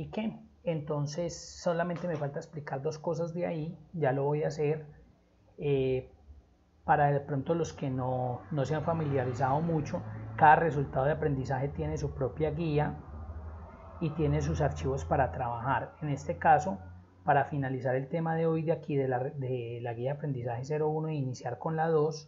¿Y qué? Entonces solamente me falta explicar dos cosas de ahí, ya lo voy a hacer. Para de pronto los que no se han familiarizado mucho, cada resultado de aprendizaje tiene su propia guía y tiene sus archivos para trabajar. En este caso, para finalizar el tema de hoy de aquí de la guía de aprendizaje 01 e iniciar con la 2,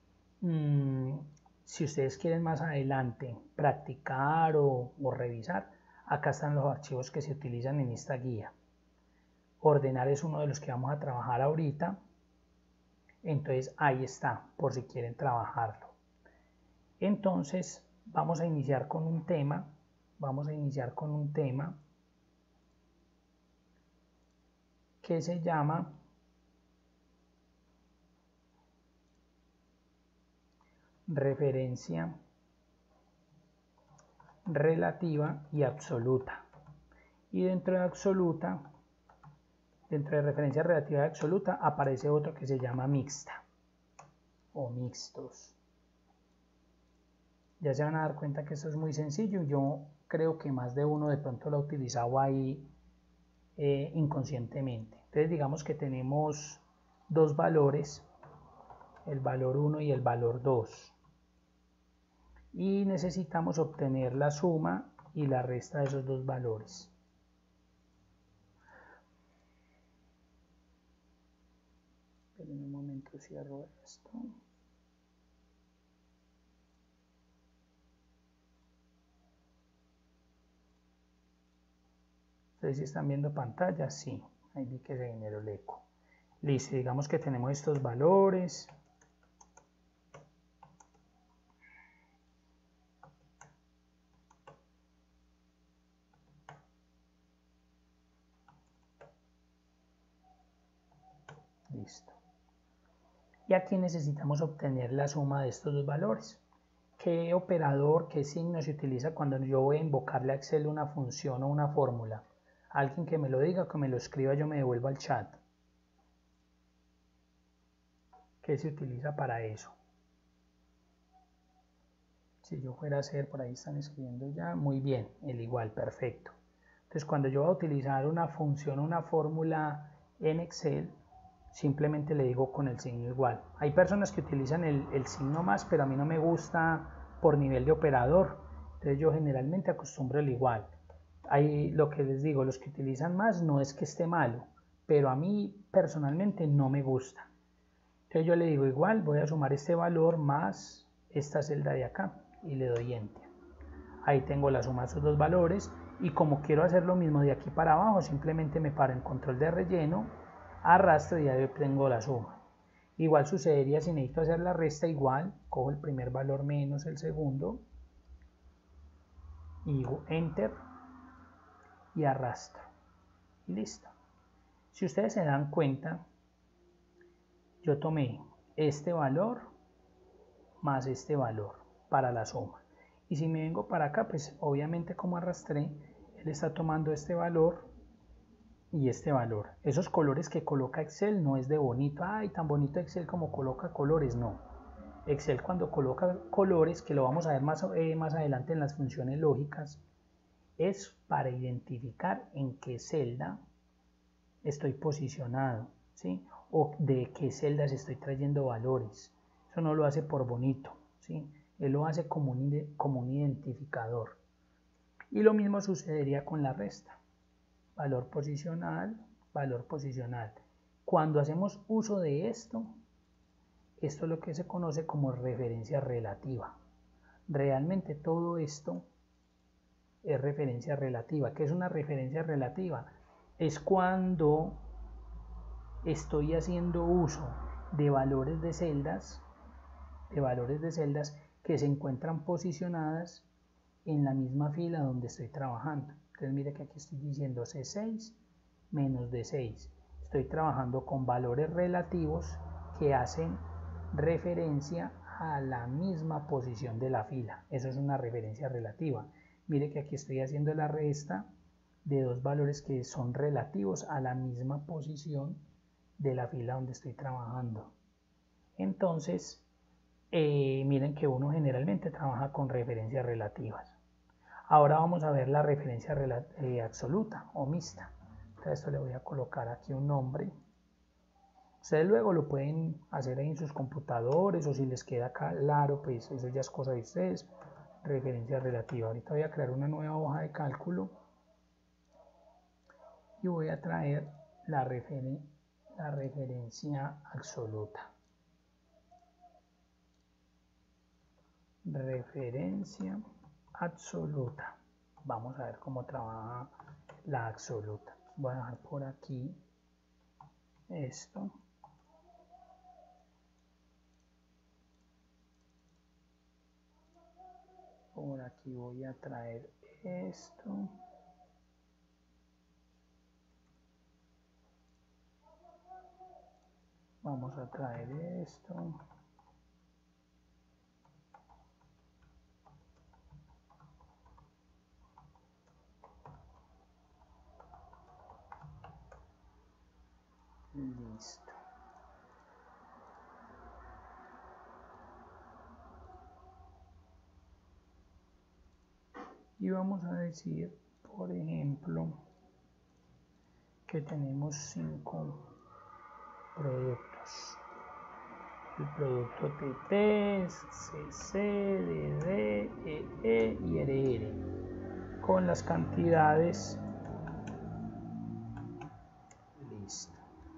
si ustedes quieren más adelante practicar o revisar, acá están los archivos que se utilizan en esta guía. Ordenar es uno de los que vamos a trabajar ahorita, entonces ahí está, por si quieren trabajarlo. Entonces vamos a iniciar con un tema, que se llama referencia relativa y absoluta. Y dentro de referencia relativa y absoluta aparece otro que se llama mixta o mixtos. Ya se van a dar cuenta que esto es muy sencillo. Yo creo que más de uno de pronto lo ha utilizado ahí inconscientemente. Entonces digamos que tenemos dos valores, el valor 1 y el valor 2. Y necesitamos obtener la suma y la resta de esos dos valores. Pero en un momento cierro esto. Ustedes si están viendo pantalla, sí, ahí vi que se generó el eco. Listo, digamos que tenemos estos valores. Listo. Y aquí necesitamos obtener la suma de estos dos valores. ¿Qué operador, qué signo se utiliza cuando yo voy a invocarle a Excel una función o una fórmula? Alguien que me lo diga, que me lo escriba, yo me devuelvo al chat. ¿Qué se utiliza para eso? Si yo fuera a hacer, por ahí están escribiendo ya, muy bien, el igual, perfecto. Entonces cuando yo voy a utilizar una función o una fórmula en Excel, simplemente le digo con el signo igual. Hay personas que utilizan el signo más, pero a mí no me gusta por nivel de operador. Entonces yo generalmente acostumbro el igual. Hay lo que les digo, los que utilizan más no es que esté malo, pero a mí personalmente no me gusta. Entonces yo le digo igual, voy a sumar este valor más esta celda de acá y le doy enter. Ahí tengo la suma de esos dos valores y como quiero hacer lo mismo de aquí para abajo, simplemente me paro en control de relleno, arrastro y ahí obtengo la suma. Igual sucedería si necesito hacer la resta, igual cojo el primer valor menos el segundo y digo enter y arrastro y listo. Si ustedes se dan cuenta, yo tomé este valor más este valor para la suma. Y si me vengo para acá, pues obviamente como arrastré, él está tomando este valor y este valor. Esos colores que coloca Excel no es de bonito, ay, tan bonito Excel como coloca colores, no. Excel cuando coloca colores, que lo vamos a ver más adelante en las funciones lógicas, es para identificar en qué celda estoy posicionado, ¿sí? O de qué celdas estoy trayendo valores. Eso no lo hace por bonito, ¿sí? Él lo hace como un identificador. Y lo mismo sucedería con la resta. Valor posicional, valor posicional. Cuando hacemos uso de esto es lo que se conoce como referencia relativa. Realmente todo esto es referencia relativa. ¿Qué es una referencia relativa? Es cuando estoy haciendo uso de valores de celdas que se encuentran posicionadas en la misma fila donde estoy trabajando. Entonces mire que aquí estoy diciendo C6 menos D6. Estoy trabajando con valores relativos que hacen referencia a la misma posición de la fila. Eso es una referencia relativa. Mire que aquí estoy haciendo la resta de dos valores que son relativos a la misma posición de la fila donde estoy trabajando. Entonces, miren que uno generalmente trabaja con referencias relativas. Ahora vamos a ver la referencia absoluta o mixta. Entonces esto le voy a colocar aquí un nombre. Ustedes luego lo pueden hacer ahí en sus computadores o si les queda claro, pues eso ya es cosa de ustedes. Referencia relativa. Ahorita voy a crear una nueva hoja de cálculo y voy a traer la referencia absoluta. Referencia absoluta. Vamos a ver cómo trabaja la absoluta. Voy a dejar por aquí esto. Por aquí voy a traer esto. Vamos a traer esto. Listo. Y vamos a decir, por ejemplo, que tenemos 5 productos. El producto TT, CC, DD, EE y RR. Con las cantidades. Listo.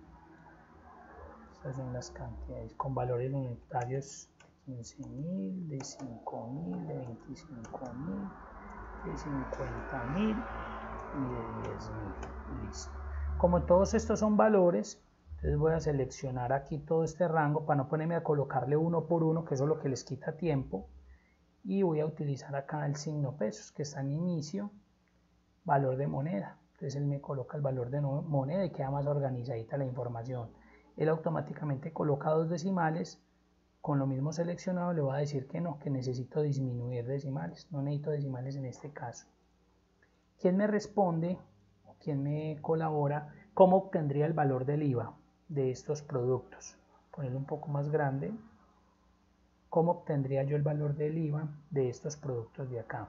Estas son las cantidades con valores unitarios de 15.000, de 5.000, de 25.000, de 50.000 y de 10.000. Listo. Como todos estos son valores, entonces voy a seleccionar aquí todo este rango para no ponerme a colocarle uno por uno, que eso es lo que les quita tiempo. Y voy a utilizar acá el signo pesos, que está en inicio, valor de moneda. Entonces él me coloca el valor de moneda y queda más organizadita la información. Él automáticamente coloca 2 decimales. Con lo mismo seleccionado le voy a decir que no, que necesito disminuir decimales. No necesito decimales en este caso. ¿Quién me responde o quién me colabora? ¿Cómo obtendría el valor del IVA de estos productos? Ponerlo un poco más grande. ¿Cómo obtendría yo el valor del IVA de estos productos de acá?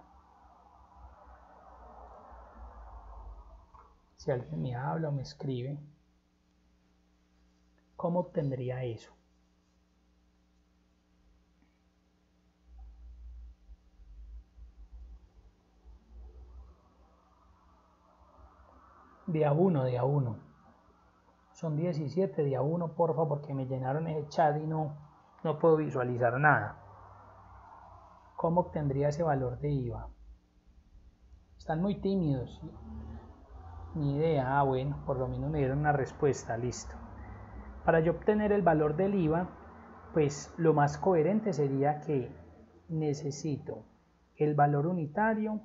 Si alguien me habla o me escribe, ¿cómo obtendría eso? De a uno. Son 17 de a uno, porfa, porque me llenaron el chat y no puedo visualizar nada. ¿Cómo obtendría ese valor de IVA? Están muy tímidos. Ni idea. Bueno, por lo menos me dieron una respuesta. Listo. Para yo obtener el valor del IVA, pues lo más coherente sería que necesito el valor unitario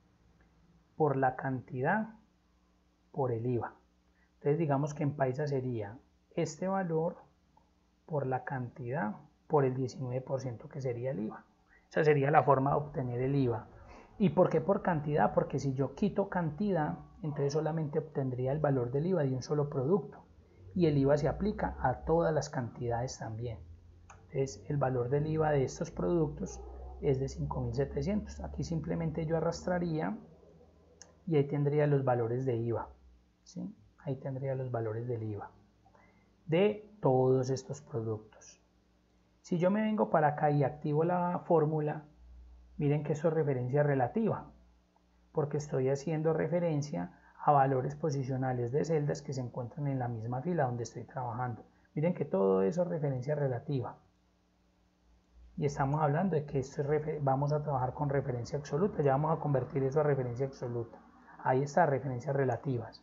por la cantidad por el IVA. Entonces digamos que en paisa sería este valor por la cantidad por el 19% que sería el IVA. Esa sería la forma de obtener el IVA. ¿Y por qué por cantidad? Porque si yo quito cantidad, entonces solamente obtendría el valor del IVA de un solo producto. Y el IVA se aplica a todas las cantidades también. Entonces el valor del IVA de estos productos es de 5.700. Aquí simplemente yo arrastraría y ahí tendría los valores de IVA. ¿Sí? Ahí tendría los valores del IVA de todos estos productos. Si yo me vengo para acá y activo la fórmula, miren que eso es referencia relativa, porque estoy haciendo referencia a valores posicionales de celdas que se encuentran en la misma fila donde estoy trabajando. Miren que todo eso es referencia relativa. Y estamos hablando de que esto vamos a trabajar con referencia absoluta, ya vamos a convertir eso a referencia absoluta. Ahí está, referencias relativas.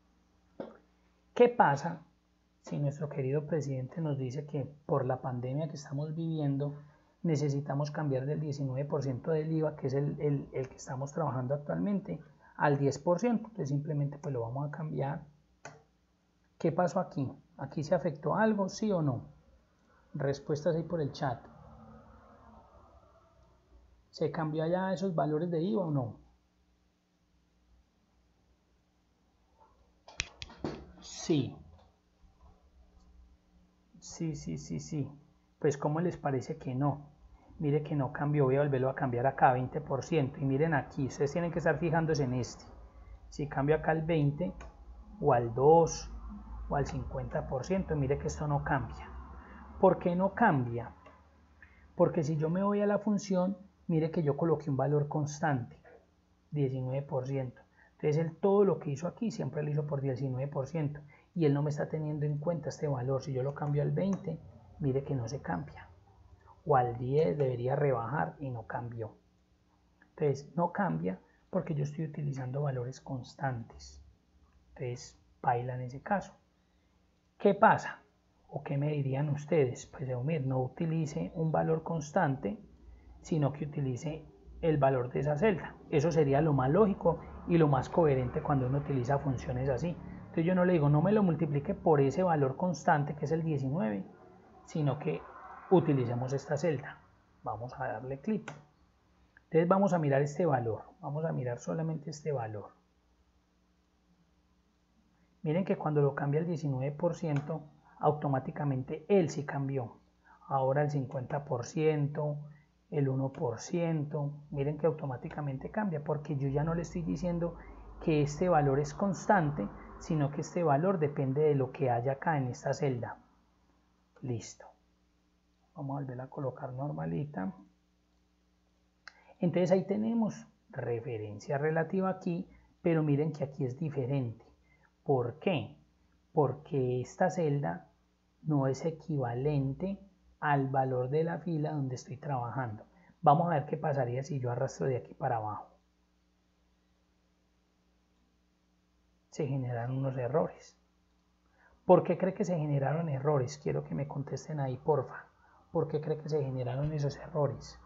¿Qué pasa si nuestro querido presidente nos dice que por la pandemia que estamos viviendo necesitamos cambiar del 19% del IVA, que es el que estamos trabajando actualmente, al 10%? Entonces simplemente pues lo vamos a cambiar. ¿Qué pasó aquí? ¿Aquí se afectó algo, sí o no? Respuestas ahí por el chat. ¿Se cambió allá esos valores de IVA o no? Sí. Sí. Pues ¿cómo les parece que no? mire que no cambió, voy a volverlo a cambiar acá 20%, y miren aquí, ustedes tienen que estar fijándose en este, si cambio acá al 20, o al 2, o al 50%, mire que esto no cambia. ¿Por qué no cambia? Porque si yo me voy a la función, mire que yo coloqué un valor constante, 19%. Entonces él todo lo que hizo aquí siempre lo hizo por 19%, y él no me está teniendo en cuenta este valor. Si yo lo cambio al 20, mire que no se cambia, o al 10 debería rebajar y no cambió. Entonces no cambia porque yo estoy utilizando valores constantes. Entonces baila en ese caso. ¿Qué pasa? ¿O qué me dirían ustedes? Pues no utilice un valor constante, sino que utilice el valor de esa celda. Eso sería lo más lógico y lo más coherente cuando uno utiliza funciones así. Entonces yo no le digo, no me lo multiplique por ese valor constante que es el 19, sino que utilicemos esta celda. Vamos a darle clic. Entonces vamos a mirar este valor. Vamos a mirar solamente este valor. Miren que cuando lo cambia el 19%, automáticamente él sí cambió. Ahora el 50%, el 1%, miren que automáticamente cambia, porque yo ya no le estoy diciendo que este valor es constante, sino que este valor depende de lo que haya acá en esta celda. Listo. Vamos a volver a colocar normalita. Entonces ahí tenemos referencia relativa aquí, pero miren que aquí es diferente. ¿Por qué? Porque esta celda no es equivalente al valor de la fila donde estoy trabajando. Vamos a ver qué pasaría si yo arrastro de aquí para abajo. Se generaron unos errores. ¿Por qué cree que se generaron errores? Quiero que me contesten ahí, porfa. ¿Por qué cree que se generaron esos errores?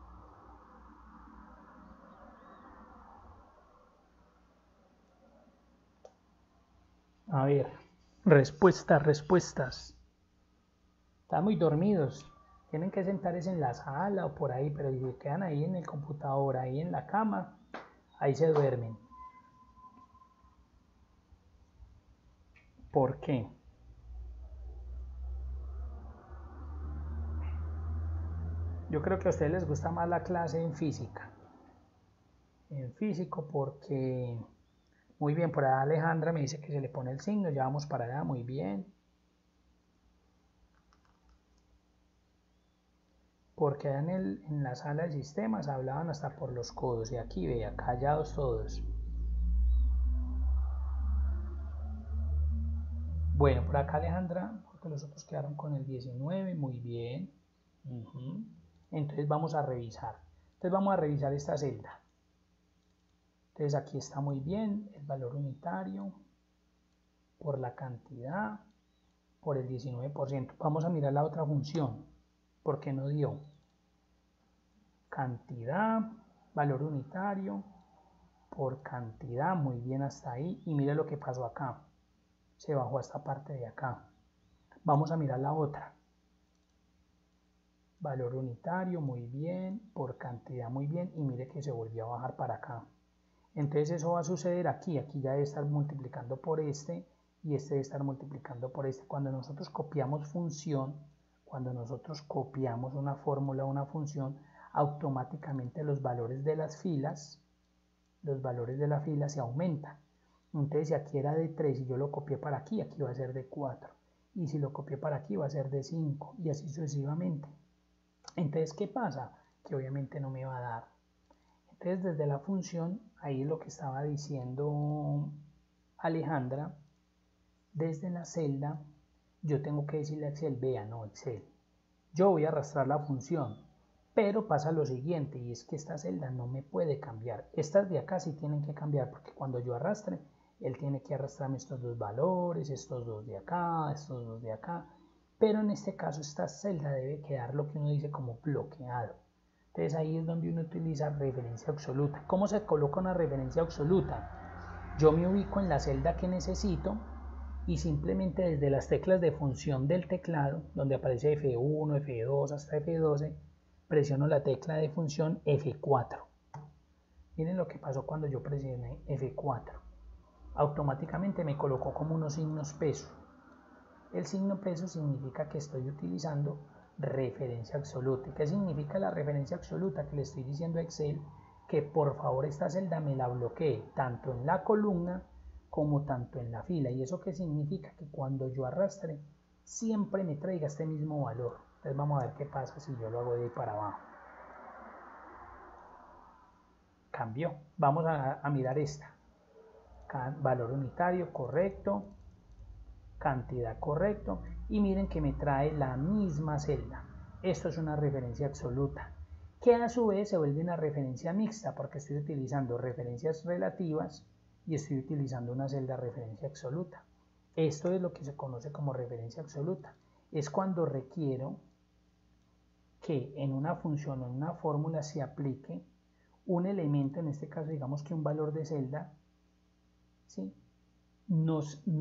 A ver, respuestas. Están muy dormidos. Tienen que sentarse en la sala o por ahí, pero si se quedan ahí en el computador, ahí en la cama, ahí se duermen. ¿Por qué? Yo creo que a ustedes les gusta más la clase en física. En físico porque... Muy bien, por allá Alejandra me dice que se le pone el signo, ya vamos para allá, muy bien. Porque allá en la sala de sistemas hablaban hasta por los codos, y aquí vea, callados todos. Bueno, por acá Alejandra, porque los otros quedaron con el 19, muy bien. Entonces vamos a revisar. Entonces vamos a revisar esta celda. Entonces aquí está muy bien el valor unitario por la cantidad, por el 19%. Vamos a mirar la otra función, porque no dio. Cantidad, valor unitario, por cantidad, muy bien hasta ahí. Y mire lo que pasó acá. Se bajó a esta parte de acá. Vamos a mirar la otra. Valor unitario, muy bien, por cantidad, muy bien. Y mire que se volvió a bajar para acá. Entonces eso va a suceder aquí. Aquí ya debe estar multiplicando por este y este debe estar multiplicando por este. Cuando nosotros copiamos función, cuando nosotros copiamos una fórmula o una función, automáticamente los valores de las filas, se aumentan. Entonces si aquí era de 3 y yo lo copié para aquí, aquí va a ser de 4. Y si lo copié para aquí va a ser de 5 y así sucesivamente. Entonces, ¿qué pasa? Que obviamente no me va a dar. Entonces desde la función, ahí es lo que estaba diciendo Alejandra, desde la celda yo tengo que decirle a Excel, vea, no Excel, yo voy a arrastrar la función, pero pasa lo siguiente, y es que esta celda no me puede cambiar. Estas de acá sí tienen que cambiar, porque cuando yo arrastre, él tiene que arrastrarme estos dos valores, estos dos de acá, estos dos de acá, pero en este caso esta celda debe quedar lo que uno dice como bloqueado. Entonces ahí es donde uno utiliza referencia absoluta. ¿Cómo se coloca una referencia absoluta? Yo me ubico en la celda que necesito y simplemente desde las teclas de función del teclado, donde aparece F1, F2 hasta F12, presiono la tecla de función F4. Miren lo que pasó cuando yo presioné F4. Automáticamente me colocó como unos signos peso. El signo peso significa que estoy utilizando referencia absoluta. ¿Y qué significa la referencia absoluta? Que le estoy diciendo a Excel que por favor esta celda me la bloquee tanto en la columna como tanto en la fila. ¿Y eso qué significa? Que cuando yo arrastre siempre me traiga este mismo valor. Entonces vamos a ver qué pasa si yo lo hago de ahí para abajo. Cambió. Vamos a mirar esta. Valor unitario correcto, cantidad correcto, y miren que me trae la misma celda. Esto es una referencia absoluta, que a su vez se vuelve una referencia mixta, porque estoy utilizando referencias relativas y estoy utilizando una celda referencia absoluta. Esto es lo que se conoce como referencia absoluta. Es cuando requiero que en una función o en una fórmula se aplique un elemento, en este caso digamos que un valor de celda, ¿sí? no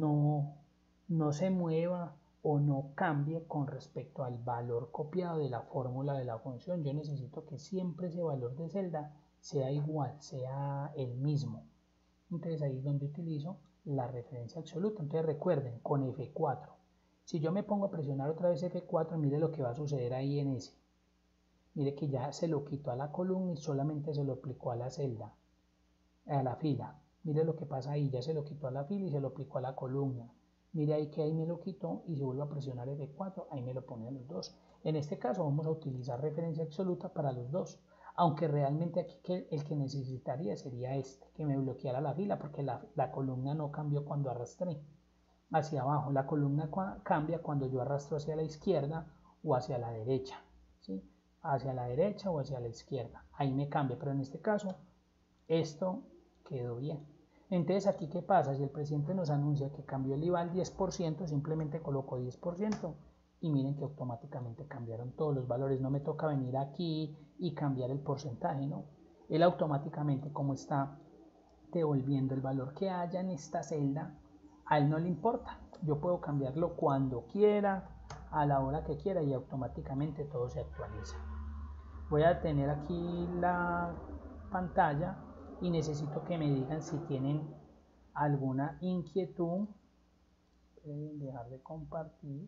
se mueva o no cambie con respecto al valor copiado de la fórmula de la función. Yo necesito que siempre ese valor de celda sea igual, sea el mismo. Entonces ahí es donde utilizo la referencia absoluta. Entonces recuerden, con F4, si yo me pongo a presionar otra vez F4, mire lo que va a suceder ahí en ese. Mire que ya se lo quitó a la columna y solamente se lo aplicó a la celda, a la fila. Mire lo que pasa ahí, ya se lo quitó a la fila y se lo aplicó a la columna. Mire ahí que ahí me lo quitó y se vuelve a presionar F4, ahí me lo pone a los dos. En este caso vamos a utilizar referencia absoluta para los dos, aunque realmente aquí el que necesitaría sería este, que me bloqueara la fila, porque la columna no cambió cuando arrastré hacia abajo. La columna cambia cuando yo arrastro hacia la izquierda o hacia la derecha, ¿sí? Hacia la derecha o hacia la izquierda. Ahí me cambia, pero en este caso esto quedó bien. Entonces aquí qué pasa, si el presidente nos anuncia que cambió el IVA al 10%, simplemente coloco 10% y miren que automáticamente cambiaron todos los valores. No me toca venir aquí y cambiar el porcentaje, ¿no? Él automáticamente, como está devolviendo el valor que haya en esta celda, a él no le importa. Yo puedo cambiarlo cuando quiera, a la hora que quiera, y automáticamente todo se actualiza. Voy a tener aquí la pantalla y necesito que me digan si tienen alguna inquietud. Pueden dejar de compartir.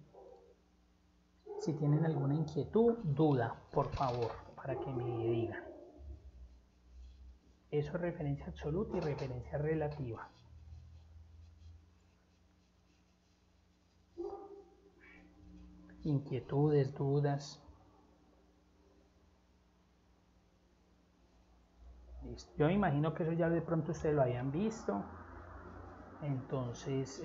Si tienen alguna inquietud, duda, por favor, para que me digan. Eso es referencia absoluta y referencia relativa. Inquietudes, dudas. Listo. Yo me imagino que eso ya de pronto ustedes lo habían visto. Entonces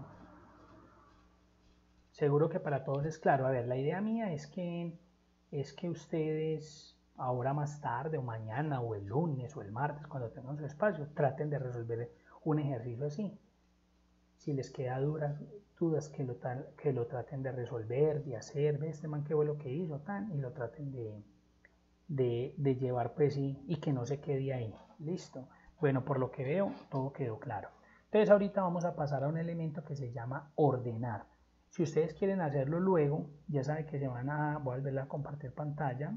seguro que para todos es claro. A ver, la idea mía es que ustedes ahora más tarde o mañana o el lunes o el martes, cuando tengan su espacio, traten de resolver un ejercicio así. Si les queda dudas que lo traten de resolver, de hacer, ve este man qué fue lo que hizo, y lo traten de llevar pues y que no se quede ahí. Listo. Bueno, por lo que veo todo quedó claro. Entonces ahorita vamos a pasar a un elemento que se llama ordenar. Si ustedes quieren hacerlo luego, ya saben que voy a volver a compartir pantalla.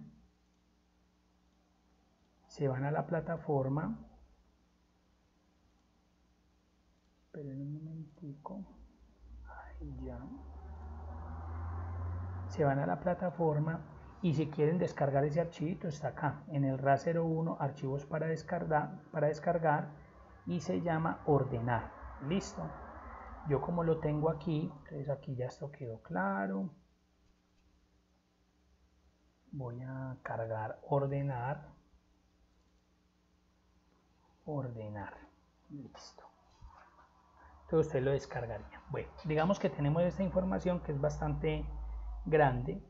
Se van a la plataforma. Esperen un momentico. Ahí ya. Se van a la plataforma y si quieren descargar ese archivito está acá en el RA01 archivos para descargar y se llama ordenar. Listo. Yo como lo tengo aquí, entonces aquí ya esto quedó claro. Voy a cargar ordenar. Listo. Entonces usted lo descargaría. Bueno, digamos que tenemos esta información que es bastante grande.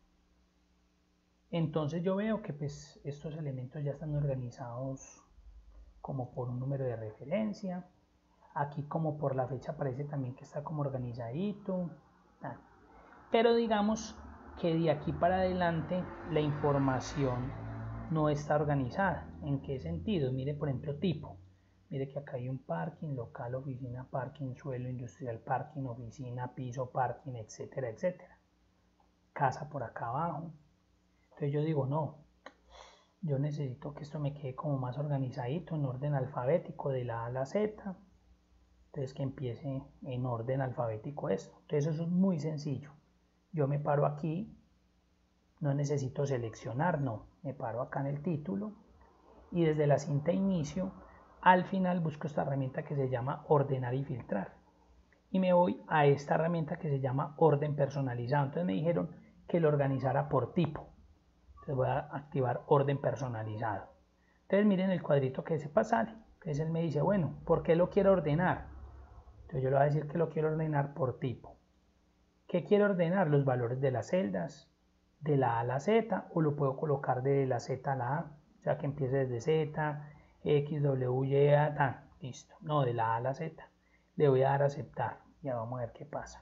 Entonces yo veo que pues estos elementos ya están organizados como por un número de referencia. Aquí como por la fecha aparece también que está como organizadito. Pero digamos que de aquí para adelante la información no está organizada. ¿En qué sentido? Mire por ejemplo tipo. Mire que acá hay un parking, local, oficina, parking, suelo, industrial, parking, oficina, piso, parking, etcétera, etcétera. Casa por acá abajo. Entonces yo digo, no, yo necesito que esto me quede como más organizadito, en orden alfabético, de la A a la Z. Entonces que empiece en orden alfabético esto. Entonces eso es muy sencillo. Yo me paro aquí No necesito seleccionar, no. Me paro acá en el título y desde la cinta inicio al final busco esta herramienta que se llama ordenar y filtrar. Y me voy a esta herramienta que se llama orden personalizado. Entonces me dijeron que lo organizara por tipo. Entonces voy a activar orden personalizado. Entonces miren el cuadrito que se sale. Entonces él me dice, bueno, ¿por qué lo quiero ordenar? Entonces yo le voy a decir que lo quiero ordenar por tipo. ¿Qué quiero ordenar? Los valores de las celdas, de la A a la Z, o lo puedo colocar de la Z a la A, o sea que empiece desde Z, X, W, Y, A, tan, listo. No, de la A a la Z. Le voy a dar a aceptar, ya vamos a ver qué pasa.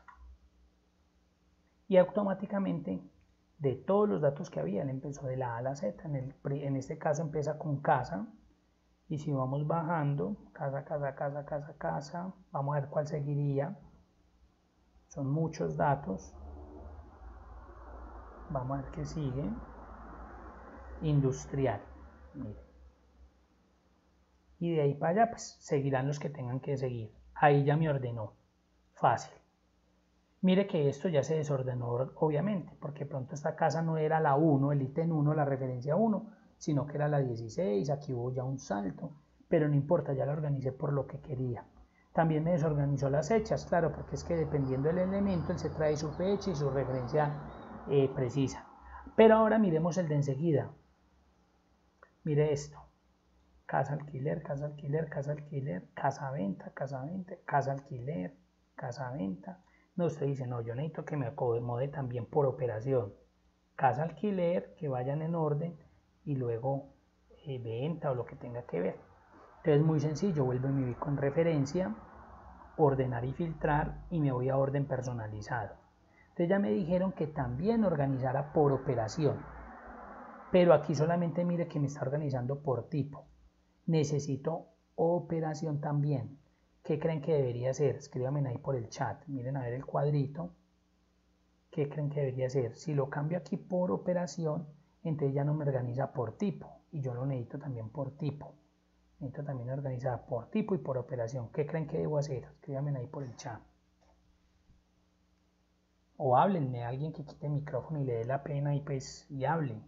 Y automáticamente, de todos los datos que había, él empezó de la A a la Z. En este caso empieza con casa, y si vamos bajando, casa, casa, casa, casa, casa, vamos a ver cuál seguiría. Son muchos datos. Vamos a ver qué sigue. Industrial. Mire. Y de ahí para allá, pues seguirán los que tengan que seguir. Ahí ya me ordenó. Fácil. Mire que esto ya se desordenó, obviamente, porque pronto esta casa no era la 1, el ítem 1, la referencia 1, sino que era la 16. Aquí hubo ya un salto, pero no importa, ya la organicé por lo que quería. También me desorganizó las fechas, claro, porque es que dependiendo del elemento, él se trae su fecha y su referencia precisa. Pero ahora miremos el de enseguida. Mire esto. Casa alquiler, casa alquiler, casa alquiler, casa venta, casa venta, casa alquiler, casa venta. No, usted dice, no, yo necesito que me acomode también por operación. Casa alquiler, que vayan en orden y luego venta o lo que tenga que ver. Entonces muy sencillo, vuelvo y me ubico en referencia, ordenar y filtrar y me voy a orden personalizado. Entonces ya me dijeron que también organizara por operación, pero aquí solamente mire que me está organizando por tipo. Necesito operación también. ¿Qué creen que debería ser? Escríbanme ahí por el chat. Miren a ver el cuadrito. ¿Qué creen que debería ser? Si lo cambio aquí por operación, entonces ya no me organiza por tipo. Y yo lo necesito también por tipo. Necesito también organizar por tipo y por operación. ¿Qué creen que debo hacer? Escríbanme ahí por el chat. O háblenme, alguien que quite el micrófono y le dé la pena y pues y hable.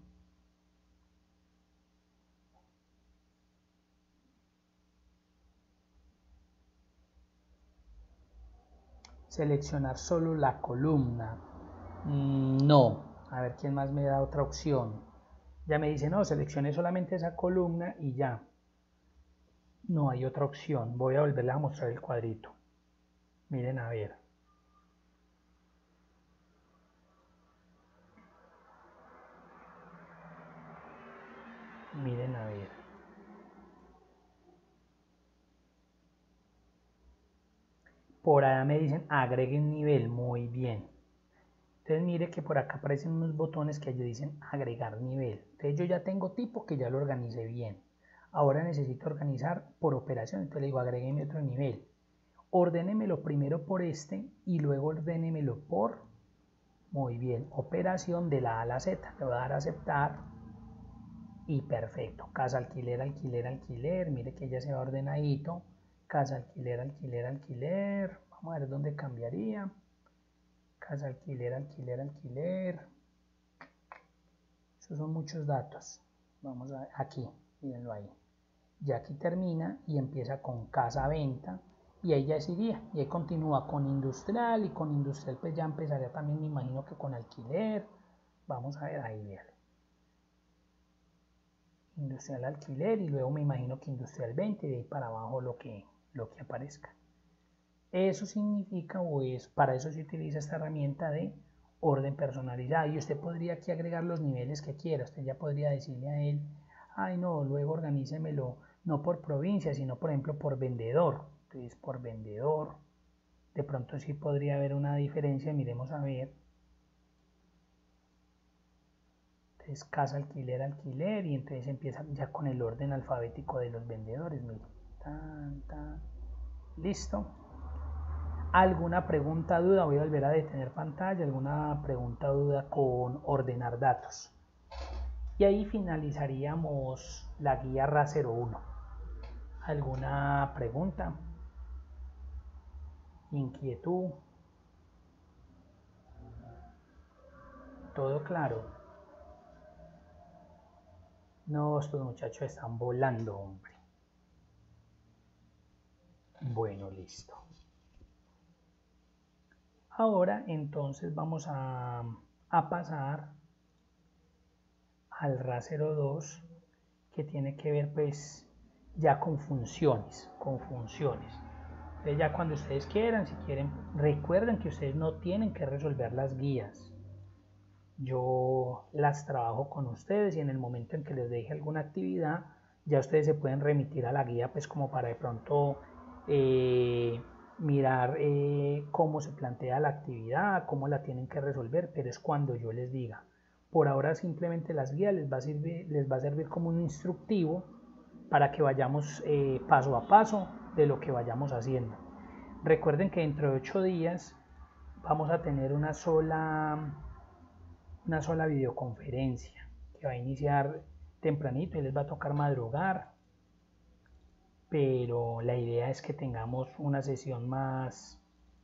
Seleccionar solo la columna. No. A ver quién más me da otra opción. Ya me dice, no, seleccione solamente esa columna y ya. No hay otra opción. Voy a volverles a mostrar el cuadrito. Miren a ver. Miren a ver. Por allá me dicen agreguen nivel. Muy bien. Entonces mire que por acá aparecen unos botones que allí dicen agregar nivel. Entonces yo ya tengo tipo que ya lo organicé bien. Ahora necesito organizar por operación. Entonces le digo agrégueme otro nivel. Ordénemelo primero por este y luego ordénemelo por, muy bien, operación de la A a la Z. Le voy a dar a aceptar y perfecto. Casa alquiler, alquiler, alquiler. Mire que ya se va ordenadito. Casa alquiler, alquiler, alquiler. Vamos a ver dónde cambiaría. Casa alquiler, alquiler, alquiler. Esos son muchos datos. Vamos a ver aquí, mírenlo ahí. Ya aquí termina y empieza con casa venta. Y ahí ya iría. Y ahí continúa con industrial. Y con industrial pues ya empezaría también, me imagino que con alquiler. Vamos a ver ahí, bien. Industrial alquiler y luego me imagino que industrial 20 y de ahí para abajo lo que aparezca. Eso significa, o es, para eso se utiliza esta herramienta de orden personalizado. Y usted podría aquí agregar los niveles que quiera. Usted ya podría decirle a él, ay no, luego organícemelo no por provincia, sino por ejemplo por vendedor. Entonces por vendedor, de pronto sí podría haber una diferencia, miremos a ver. Entonces casa, alquiler, alquiler, y entonces empieza ya con el orden alfabético de los vendedores. Mire, tan, tan. Listo. ¿Alguna pregunta, duda? Voy a volver a detener pantalla. ¿Alguna pregunta, duda con ordenar datos? Y ahí finalizaríamos la guía RA01. ¿Alguna pregunta? ¿Inquietud? ¿Todo claro? No, estos muchachos están volando, hombre. Bueno, listo. Ahora entonces vamos a pasar al RA02, que tiene que ver pues ya con funciones, Entonces ya cuando ustedes quieran, si quieren, recuerden que ustedes no tienen que resolver las guías. Yo las trabajo con ustedes y en el momento en que les deje alguna actividad, ya ustedes se pueden remitir a la guía pues como para de pronto mirar cómo se plantea la actividad, cómo la tienen que resolver, pero es cuando yo les diga. Por ahora simplemente las guías les va a servir como un instructivo para que vayamos paso a paso de lo que vayamos haciendo. Recuerden que dentro de 8 días vamos a tener una sola videoconferencia que va a iniciar tempranito y les va a tocar madrugar, pero la idea es que tengamos una sesión más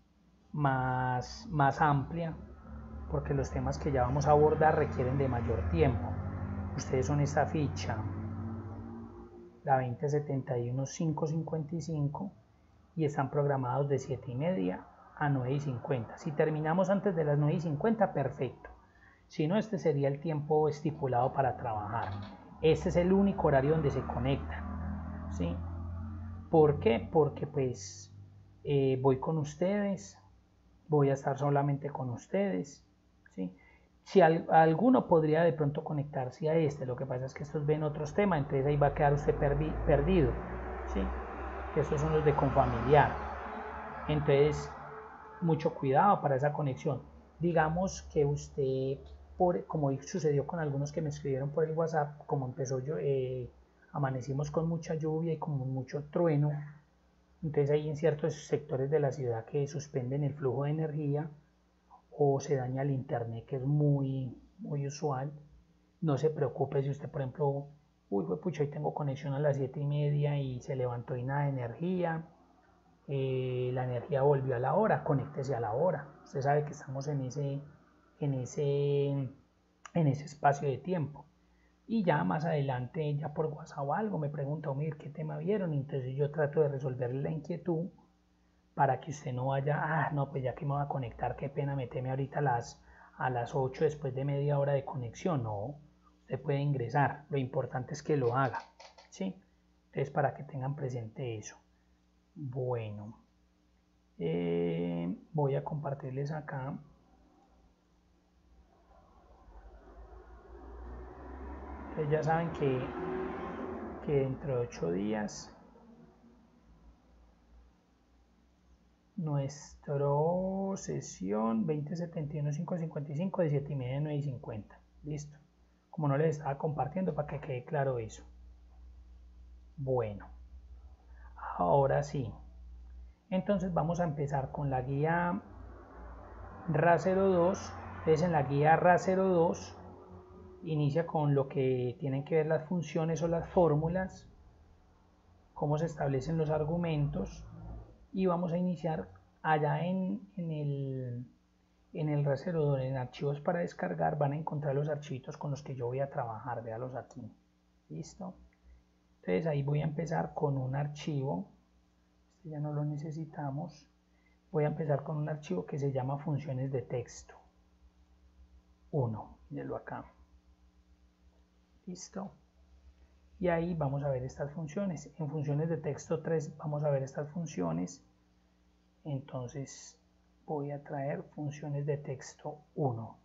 amplia, porque los temas que ya vamos a abordar requieren de mayor tiempo. Ustedes son esta ficha, la 2071-555, y están programados de 7:30 a 9:50. Si terminamos antes de las 9:50, perfecto. Si no, este sería el tiempo estipulado para trabajar. Este es el único horario donde se conectan, ¿sí? ¿Por qué? Porque pues voy con ustedes, voy a estar solamente con ustedes, ¿sí? Si alguno podría de pronto conectarse a este, lo que pasa es que estos ven otros temas, entonces ahí va a quedar usted perdido, ¿sí? Que estos son los de Confamiliar. Entonces, mucho cuidado para esa conexión. Digamos que usted, como sucedió con algunos que me escribieron por el WhatsApp, como empezó amanecimos con mucha lluvia y con mucho trueno, entonces hay en ciertos sectores de la ciudad que suspenden el flujo de energía o se daña el internet, que es muy usual. No se preocupe si usted, por ejemplo, pucha, hoy tengo conexión a las 7:30 y se levantó y nada de energía, la energía volvió a la hora, conéctese a la hora. Usted sabe que estamos en ese espacio de tiempo. Y ya más adelante, ya por WhatsApp o algo, me pregunta, Omir, ¿qué tema vieron? Entonces yo trato de resolverle la inquietud para que usted no vaya, no, pues ya que me voy a conectar, qué pena, meteme ahorita a las 8 después de media hora de conexión. No, usted puede ingresar, lo importante es que lo haga, ¿sí? Entonces para que tengan presente eso. Bueno, voy a compartirles acá. Entonces ya saben que dentro de 8 días nuestra sesión 2071-555 de 7:30 a 9:50. Listo. Como no les estaba compartiendo para que quede claro eso. Bueno, ahora sí. Entonces vamos a empezar con la guía RA02. Entonces en la guía RA02 inicia con lo que tienen que ver las funciones o las fórmulas, cómo se establecen los argumentos, y vamos a iniciar allá en el RA02, en archivos para descargar, van a encontrar los archivitos con los que yo voy a trabajar, véalos aquí. ¿Listo? Entonces ahí voy a empezar con un archivo, este ya no lo necesitamos, voy a empezar con un archivo que se llama funciones de texto 1, mírenlo acá. Listo. Y ahí vamos a ver estas funciones. En funciones de texto 3 vamos a ver estas funciones. Entonces voy a traer funciones de texto 1.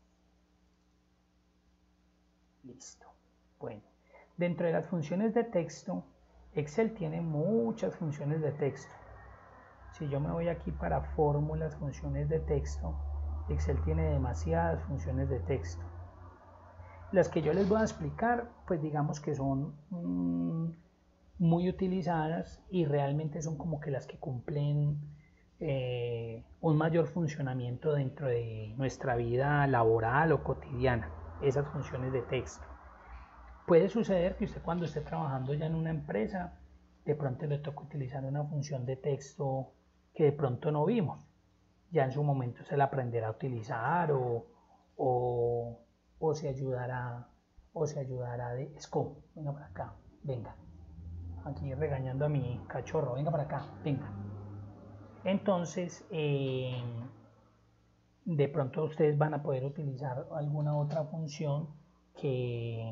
Listo. Bueno, dentro de las funciones de texto, Excel tiene muchas funciones de texto. Si yo me voy aquí para fórmulas, funciones de texto, Excel tiene demasiadas funciones de texto. Las que yo les voy a explicar, pues digamos que son muy utilizadas y realmente son como que las que cumplen un mayor funcionamiento dentro de nuestra vida laboral o cotidiana, esas funciones de texto. Puede suceder que usted cuando esté trabajando ya en una empresa, de pronto le toque utilizar una función de texto que de pronto no vimos. Ya en su momento se la aprenderá a utilizar o se ayudará o se ayudará de SCO. Venga para acá, venga. Aquí regañando a mi cachorro, venga para acá, venga. Entonces, de pronto ustedes van a poder utilizar alguna otra función que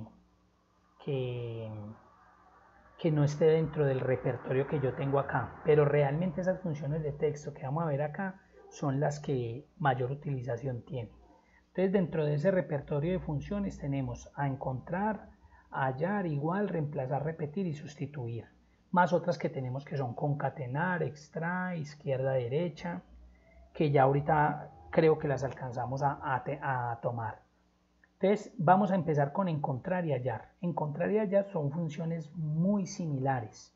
no esté dentro del repertorio que yo tengo acá, pero realmente esas funciones de texto que vamos a ver acá son las que mayor utilización tienen. Entonces, dentro de ese repertorio de funciones tenemos a encontrar, a hallar, igual, reemplazar, repetir y sustituir, más otras que tenemos que son concatenar, extraer, izquierda, derecha, que ya ahorita creo que las alcanzamos a tomar. Entonces vamos a empezar con encontrar y hallar. Encontrar y hallar son funciones muy similares.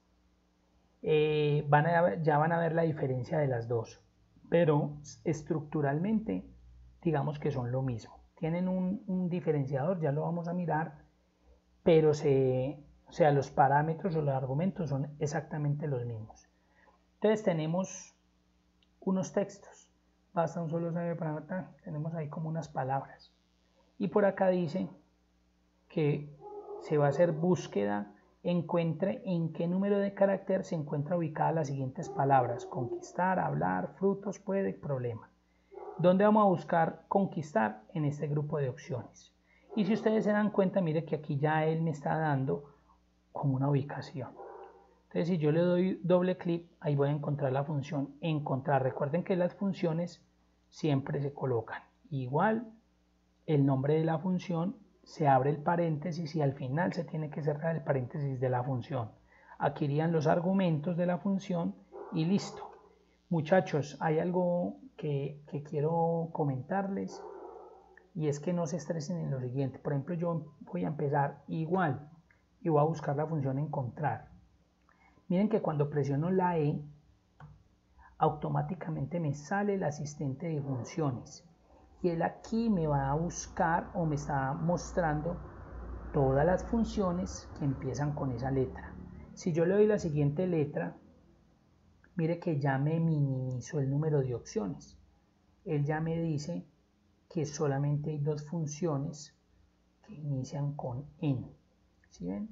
Ya van a ver la diferencia de las dos, pero estructuralmente digamos que son lo mismo. Tienen un diferenciador, ya lo vamos a mirar, pero los parámetros o los argumentos son exactamente los mismos. Entonces tenemos unos textos, basta un solo saber para anotar, tenemos ahí como unas palabras. Y por acá dice que se va a hacer búsqueda, encuentre en qué número de carácter se encuentra ubicada las siguientes palabras: conquistar, hablar, frutos, puede, problema. ¿Dónde vamos a buscar conquistar? En este grupo de opciones. Y si ustedes se dan cuenta, mire que aquí ya él me está dando como una ubicación. Entonces, si yo le doy doble clic, ahí voy a encontrar la función encontrar. Recuerden que las funciones siempre se colocan igual. El nombre de la función, se abre el paréntesis y al final se tiene que cerrar el paréntesis de la función. Aquí irían los argumentos de la función y listo. Muchachos, hay algo que quiero comentarles y es que no se estresen en lo siguiente. Por ejemplo, yo voy a empezar igual y voy a buscar la función encontrar. Miren que cuando presiono la E, automáticamente me sale el asistente de funciones. Y él aquí me va a buscar o me está mostrando todas las funciones que empiezan con esa letra. Si yo le doy la siguiente letra, mire que ya me minimizó el número de opciones. Él ya me dice que solamente hay dos funciones que inician con en. ¿Sí ven?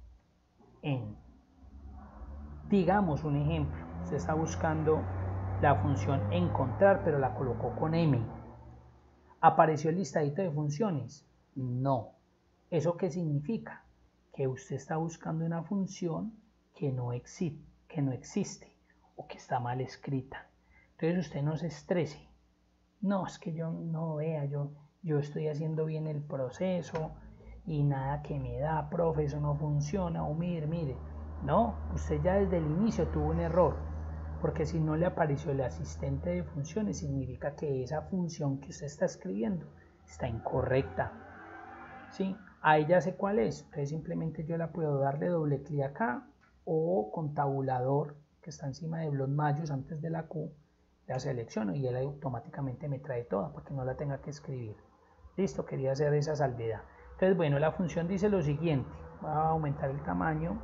En. Digamos un ejemplo. Usted está buscando la función encontrar, pero la colocó con M. ¿Apareció el listadito de funciones? No. ¿Eso qué significa? Que usted está buscando una función que no existe o que está mal escrita. Entonces usted no se estrese. No, es que yo no vea, yo estoy haciendo bien el proceso y nada que me da, profe, eso no funciona, o mire. No, usted ya desde el inicio tuvo un error. Porque si no le apareció el asistente de funciones, significa que esa función que usted está escribiendo está incorrecta. ¿Sí? Ahí ya sé cuál es. Entonces simplemente yo la puedo darle doble clic acá o con tabulador que está encima de los mayos antes de la Q, la selecciono y él automáticamente me trae toda para que no la tenga que escribir. Listo, quería hacer esa salvedad. Entonces, bueno, la función dice lo siguiente. Voy a aumentar el tamaño.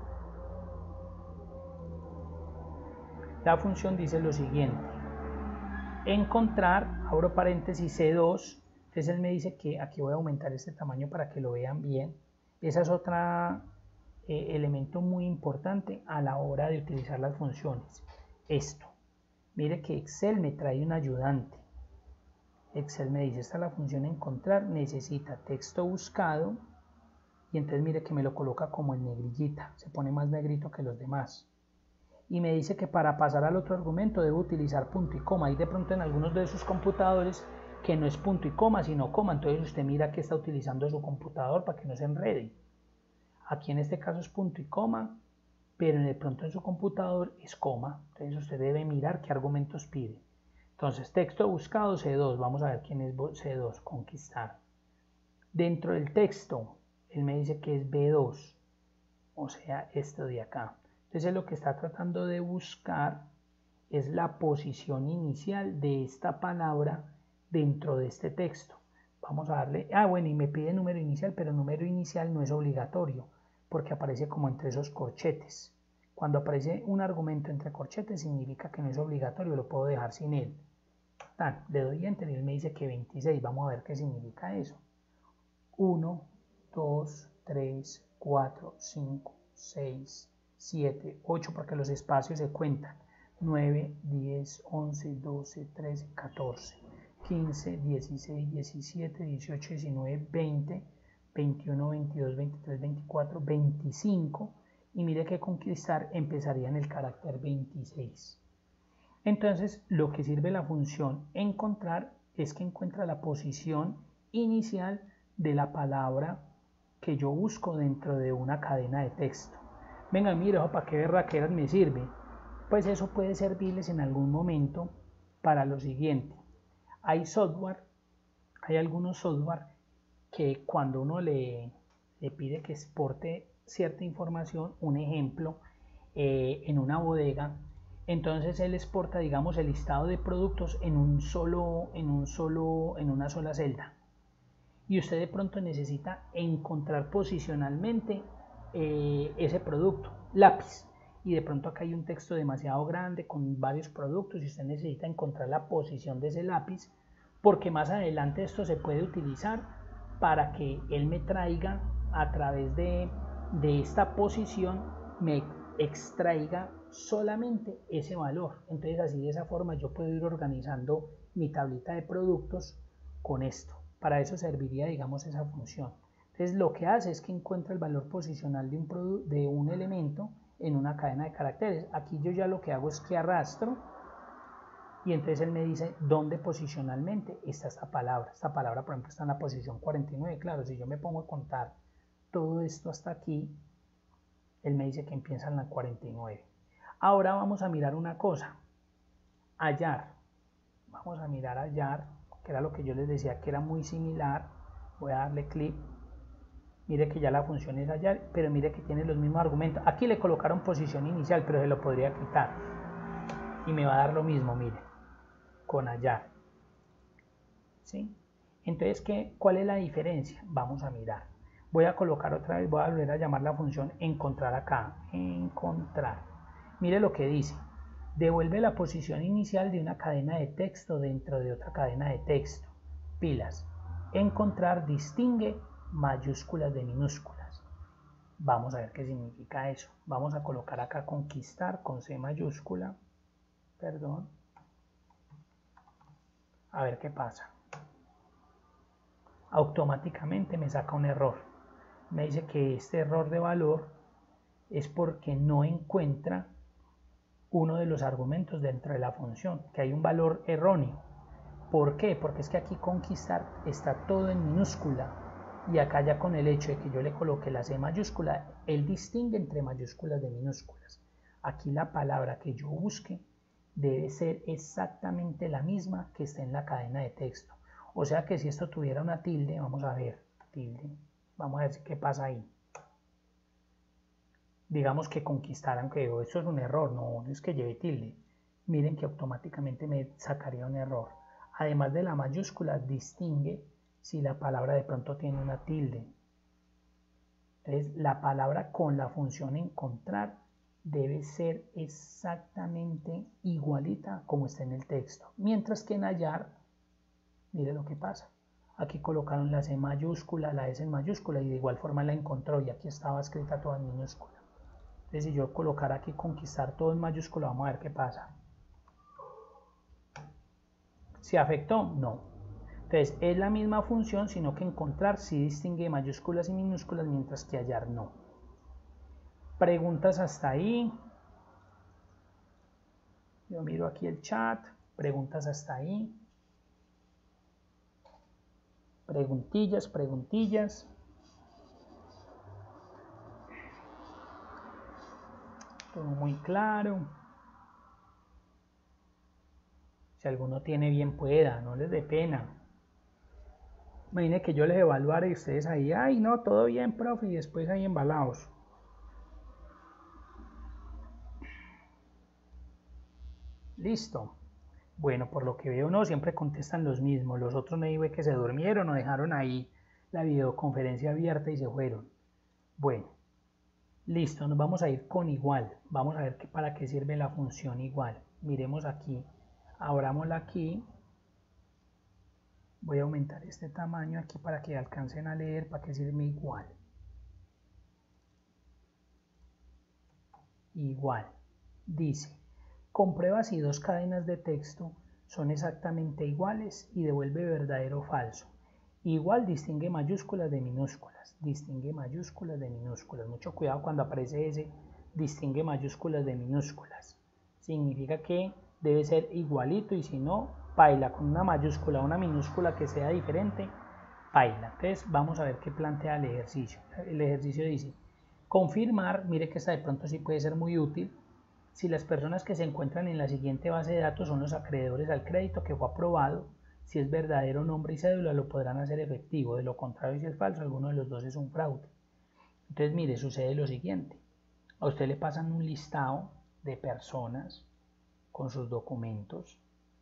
La función dice lo siguiente: encontrar, abro paréntesis, C2. Entonces él me dice que aquí voy a aumentar este tamaño para que lo vean bien. Esa es otra elemento muy importante a la hora de utilizar las funciones. Esto. Mire que Excel me trae un ayudante. Excel me dice, esta es la función encontrar, necesita texto buscado. Y entonces mire que me lo coloca como en negrillita. Se pone más negrito que los demás. Y me dice que para pasar al otro argumento debo utilizar punto y coma. Y de pronto en algunos de sus computadores que no es punto y coma, sino coma. Entonces usted mira que está utilizando su computador para que no se enrede. Aquí en este caso es punto y coma, pero de pronto en su computador es coma. Entonces usted debe mirar qué argumentos pide. Entonces texto buscado C2. Vamos a ver quién es C2, conquistar. Dentro del texto, él me dice que es B2. O sea, esto de acá. Entonces lo que está tratando de buscar es la posición inicial de esta palabra dentro de este texto. Vamos a darle, bueno, y me pide número inicial, pero número inicial no es obligatorio, porque aparece como entre esos corchetes. Cuando aparece un argumento entre corchetes significa que no es obligatorio, lo puedo dejar sin él. Le doy enter y él me dice que 26, vamos a ver qué significa eso. 1, 2, 3, 4, 5, 6, 7, 8, porque los espacios se cuentan. 9, 10, 11, 12, 13, 14, 15, 16, 17, 18, 19, 20, 21, 22, 23, 24, 25. Y mire que conquistar empezaría en el carácter 26. Entonces, lo que sirve la función encontrar es que encuentra la posición inicial de la palabra que yo busco dentro de una cadena de texto. Venga, mire, ¿para qué berraqueras me sirve? Pues eso puede servirles en algún momento para lo siguiente. Hay algunos software que cuando uno le pide que exporte cierta información, un ejemplo, en una bodega, entonces él exporta, digamos, el listado de productos en una sola celda. Y usted de pronto necesita encontrar posicionalmente ese producto, lápiz. Y de pronto acá hay un texto demasiado grande con varios productos y usted necesita encontrar la posición de ese lápiz, porque más adelante esto se puede utilizar para que él me traiga a través de esta posición, me extraiga solamente ese valor. Entonces así de esa forma yo puedo ir organizando mi tablita de productos con esto. Para eso serviría, digamos, esa función. Entonces lo que hace es que encuentra el valor posicional de un elemento en una cadena de caracteres. Aquí yo ya lo que hago es que arrastro y entonces él me dice dónde posicionalmente está esta palabra. Esta palabra, por ejemplo, está en la posición 49. Claro, si yo me pongo a contar todo esto hasta aquí, él me dice que empieza en la 49. Ahora vamos a mirar una cosa. Hallar. Vamos a mirar hallar, que era lo que yo les decía que era muy similar. Voy a darle clic. Mire que ya la función es hallar, pero mire que tiene los mismos argumentos. Aquí le colocaron posición inicial, pero se lo podría quitar. Y me va a dar lo mismo, mire, con hallar. ¿Sí? Entonces, ¿cuál es la diferencia? Vamos a mirar. Voy a colocar otra vez, voy a volver a llamar la función encontrar acá. Encontrar. Mire lo que dice. Devuelve la posición inicial de una cadena de texto dentro de otra cadena de texto. Pilas. Encontrar distingue mayúsculas de minúsculas. Vamos a ver qué significa eso. Vamos a colocar acá conquistar con C mayúscula. Perdón. A ver qué pasa. Automáticamente me saca un error. Me dice que este error de valor es porque no encuentra uno de los argumentos dentro de la función, que hay un valor erróneo. ¿Por qué? Porque es que aquí conquistar está todo en minúscula y acá ya con el hecho de que yo le coloque la C mayúscula, él distingue entre mayúsculas de minúsculas. Aquí la palabra que yo busque debe ser exactamente la misma que está en la cadena de texto. O sea que si esto tuviera una tilde, vamos a ver, tilde, vamos a ver qué pasa ahí. Digamos que conquistar, aunque esto es un error, no es que lleve tilde. Miren que automáticamente me sacaría un error. Además de la mayúscula, distingue si la palabra de pronto tiene una tilde. Entonces, la palabra con la función encontrar debe ser exactamente igualita como está en el texto. Mientras que en hallar, mire lo que pasa. Aquí colocaron la C mayúscula, la S en mayúscula y de igual forma la encontró y aquí estaba escrita toda en minúscula. Entonces, si yo colocar aquí conquistar todo en mayúscula, vamos a ver qué pasa. ¿Se afectó? No. Entonces, es la misma función, sino que encontrar sí distingue mayúsculas y minúsculas, mientras que hallar no. Preguntas hasta ahí. Yo miro aquí el chat. Preguntas hasta ahí. Preguntillas, preguntillas. Todo muy claro. Si alguno tiene bien pueda, no les dé pena. Imaginen que yo les evaluara y ustedes ahí, ay no, todo bien, profe, y después ahí embalados. Listo. Bueno, por lo que veo no, siempre contestan los mismos. Los otros me digo que se durmieron o dejaron ahí la videoconferencia abierta y se fueron. Bueno, listo, nos vamos a ir con igual. Vamos a ver para qué sirve la función igual. Miremos aquí, abrámosla aquí. Voy a aumentar este tamaño aquí para que alcancen a leer para qué sirve igual. igual. Dice, comprueba si dos cadenas de texto son exactamente iguales y devuelve verdadero o falso. Igual distingue mayúsculas de minúsculas. Distingue mayúsculas de minúsculas. Mucho cuidado cuando aparece ese distingue mayúsculas de minúsculas. Significa que debe ser igualito y si no, paila. Con una mayúscula o una minúscula que sea diferente, paila. Entonces vamos a ver qué plantea el ejercicio. El ejercicio dice, confirmar, mire que esta de pronto sí puede ser muy útil, si las personas que se encuentran en la siguiente base de datos son los acreedores al crédito que fue aprobado, si es verdadero nombre y cédula lo podrán hacer efectivo, de lo contrario si es falso, alguno de los dos es un fraude. Entonces mire, sucede lo siguiente, a usted le pasan un listado de personas con sus documentos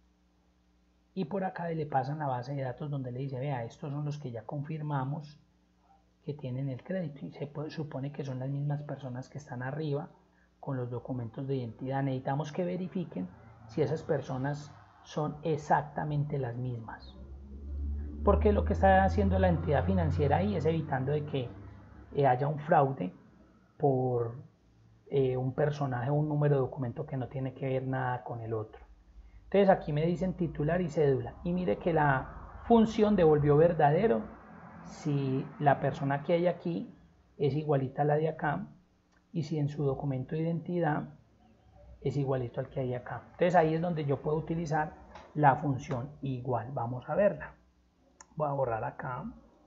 y por acá le pasan la base de datos donde le dice, vea, estos son los que ya confirmamos que tienen el crédito y se supone que son las mismas personas que están arriba con los documentos de identidad. Necesitamos que verifiquen si esas personas son exactamente las mismas. Porque lo que está haciendo la entidad financiera ahí es evitando de que haya un fraude por un personaje o un número de documento que no tiene que ver nada con el otro. Entonces aquí me dicen titular y cédula y mire que la función devolvió verdadero si la persona que hay aquí es igualita a la de acá y si en su documento de identidad es igualito al que hay acá. Entonces ahí es donde yo puedo utilizar la función igual. Vamos a verla. Voy a borrar acá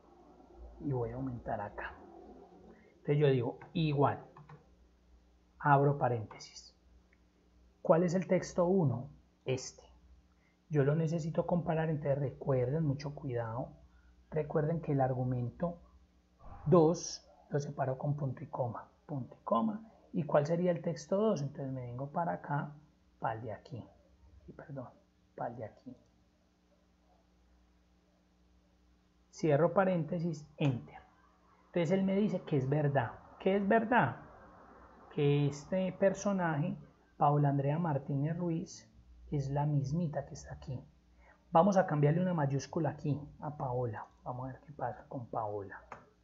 y voy a aumentar acá. Entonces yo digo igual, abro paréntesis. ¿Cuál es el texto 1? Este. Yo lo necesito comparar, entonces recuerden, mucho cuidado, recuerden que el argumento 2 lo separo con punto y coma, punto y coma. ¿Y cuál sería el texto 2? Entonces me vengo para acá, para el de aquí, para el de aquí. Cierro paréntesis, enter. Entonces él me dice que es verdad. ¿Qué es verdad? Que este personaje, Paula Andrea Martínez Ruiz, es la mismita que está aquí. Vamos a cambiarle una mayúscula aquí a Paola. Vamos a ver qué pasa con Paola.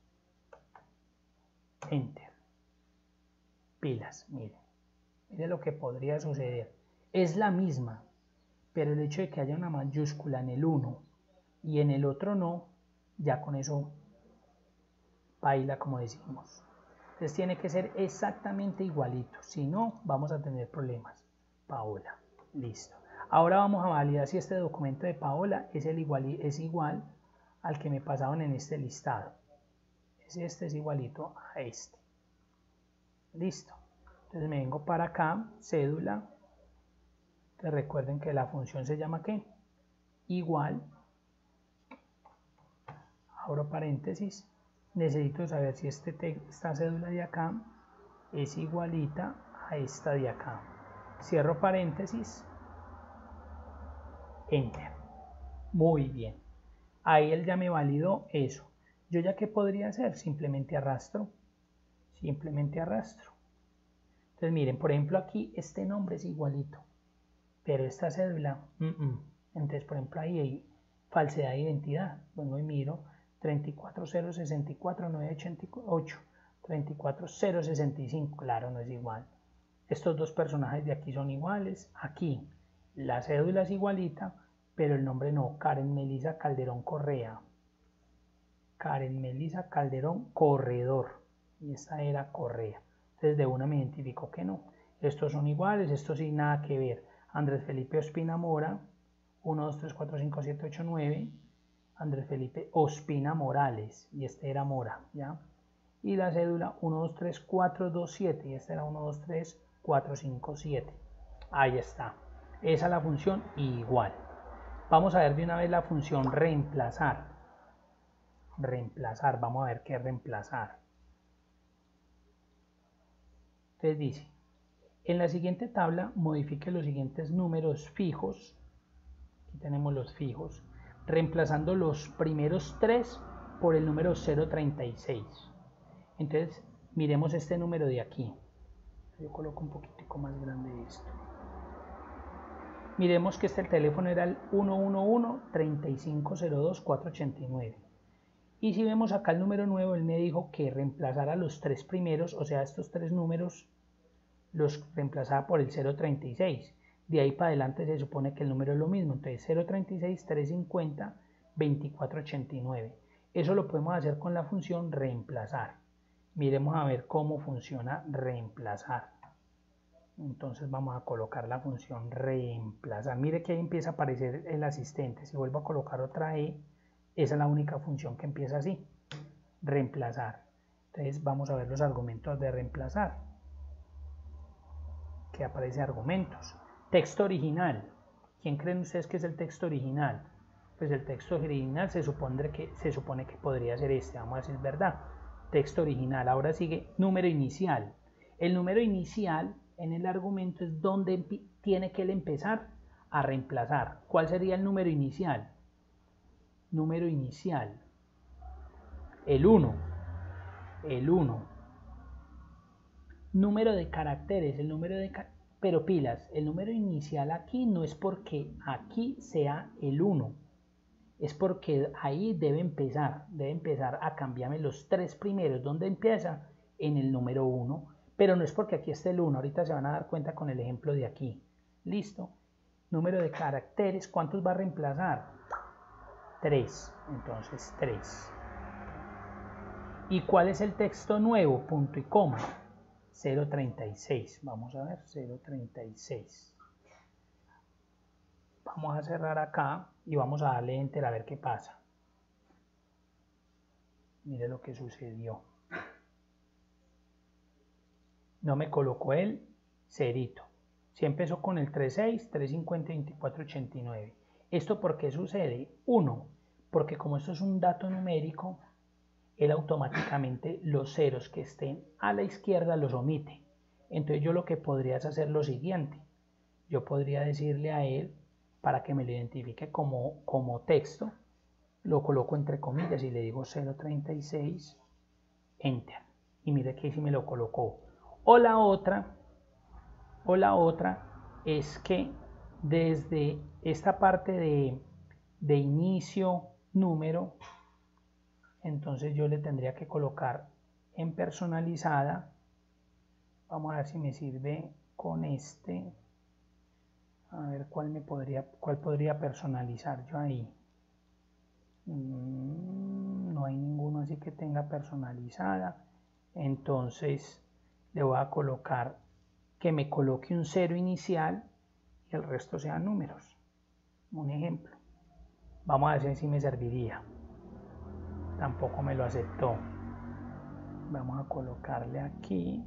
Enter. Pilas, mire. Mire lo que podría suceder. Es la misma, pero el hecho de que haya una mayúscula en el uno y en el otro no, ya con eso baila, como decimos. Entonces tiene que ser exactamente igualito. Si no, vamos a tener problemas. Paola. Listo. Ahora vamos a validar si este documento de Paola es igual al que me pasaban en este listado. Este es igualito a este. Listo. Entonces me vengo para acá, cédula. Entonces recuerden que la función se llama ¿qué? Igual. Abro paréntesis. Necesito saber si esta cédula de acá es igualita a esta de acá. Cierro paréntesis, enter. Muy bien. Ahí él ya me validó eso. ¿Yo ya qué podría hacer? Simplemente arrastro. Simplemente arrastro. Entonces miren, por ejemplo aquí este nombre es igualito, pero esta cédula, entonces por ejemplo ahí hay falsedad de identidad. Bueno, y miro 34064-988, 34065, claro, no es igual. Estos dos personajes de aquí son iguales. Aquí la cédula es igualita, pero el nombre no. Karen Melisa Calderón Correa. Karen Melisa Calderón Corredor. Y esta era Correa. Entonces de una me identifico que no. Estos son iguales, estos sin nada que ver. Andrés Felipe Ospina Mora. 1, 2, 3, 4, 5, 7, 8, 9. Andrés Felipe Ospina Morales. Y este era Mora, ¿ya? Y la cédula 1, 2, 3, 4, 2, 7. Y esta era 1, 2, 3, 4, 5, 7. Ahí está. Esa es la función igual. Vamos a ver de una vez la función reemplazar. Reemplazar. Vamos a ver qué es reemplazar. Entonces dice, en la siguiente tabla modifique los siguientes números fijos. Aquí tenemos los fijos. Reemplazando los primeros 3 por el número 036. Entonces miremos este número de aquí. Yo coloco un poquitico más grande esto. Miremos que el teléfono era el 111-3502-489. Y si vemos acá el número nuevo, él me dijo que reemplazara los 3 primeros, o sea, estos 3 números, los reemplazaba por el 0.36. De ahí para adelante se supone que el número es lo mismo. Entonces 0.36, 350, 24.89. Eso lo podemos hacer con la función reemplazar. Miremos a ver cómo funciona reemplazar. Entonces vamos a colocar la función reemplazar. Mire que ahí empieza a aparecer el asistente. Si vuelvo a colocar otra E, esa es la única función que empieza así. Reemplazar. Entonces vamos a ver los argumentos de reemplazar. Que aparece argumentos. Texto original. ¿Quién creen ustedes que es el texto original? Pues el texto original se supone que podría ser este. Vamos a decir verdad. Texto original. Ahora sigue número inicial. El número inicial en el argumento es donde tiene que él empezar a reemplazar. ¿Cuál sería el número inicial? Número inicial. El 1. El 1. Número de caracteres. El número de pero pilas, el número inicial aquí no es porque aquí sea el 1. Es porque ahí debe empezar a cambiarme los 3 primeros. ¿Dónde empieza? En el número 1. Pero no es porque aquí esté el 1. Ahorita se van a dar cuenta con el ejemplo de aquí. ¿Listo? Número de caracteres. ¿Cuántos va a reemplazar? 3. Entonces 3. ¿Y cuál es el texto nuevo? Punto y coma. 0.36. Vamos a ver. 0.36. Vamos a cerrar acá y vamos a darle enter a ver qué pasa. Mire lo que sucedió. No me colocó el cerito. Si empezó con el 3.6, 3.50, 24.89. ¿Esto por qué sucede? 1. Porque como esto es un dato numérico, él automáticamente los ceros que estén a la izquierda los omite. Entonces yo lo que podría es hacer lo siguiente. Yo podría decirle a él, para que me lo identifique como texto, lo coloco entre comillas y le digo 0.36, enter. Y mire que si me lo colocó. O la otra es que desde esta parte de inicio número, entonces yo le tendría que colocar en personalizada. Vamos a ver si me sirve con este. A ver cuál podría personalizar yo ahí. No hay ninguno así que tenga personalizada. Entonces le voy a colocar que me coloque un 0 inicial y el resto sean números. Un ejemplo. Vamos a ver si me serviría. Tampoco me lo aceptó. Vamos a colocarle aquí.